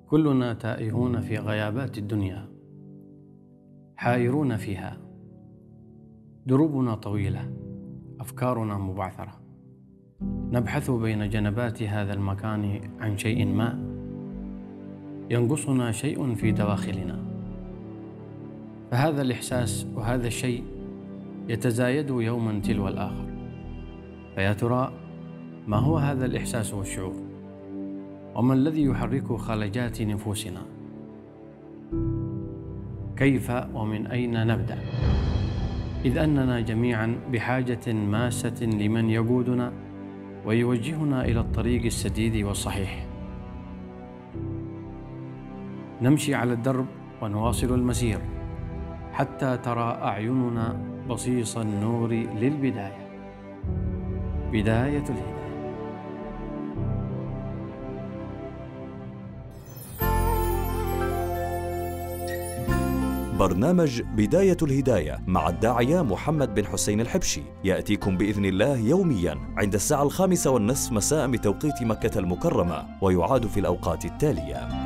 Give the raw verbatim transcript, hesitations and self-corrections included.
كلنا تائهون في غيابات الدنيا، حائرون فيها، دروبنا طويلة، أفكارنا مبعثرة، نبحث بين جنبات هذا المكان عن شيء ما، ينقصنا شيء في دواخلنا، فهذا الإحساس وهذا الشيء يتزايد يوما تلو الآخر. فيا ترى ما هو هذا الإحساس والشعور؟ وما الذي يحرك خلجات نفوسنا؟ كيف ومن أين نبدأ؟ إذ أننا جميعا بحاجة ماسة لمن يقودنا ويوجهنا إلى الطريق السديد والصحيح. نمشي على الدرب ونواصل المسير حتى ترى أعيننا بصيص النور للبداية، بداية الهداية. برنامج بداية الهداية مع الداعية محمد بن حسين الحبشي يأتيكم بإذن الله يوميا عند الساعة الخامسة والنصف مساء بتوقيت مكة المكرمة، ويعاد في الأوقات التالية.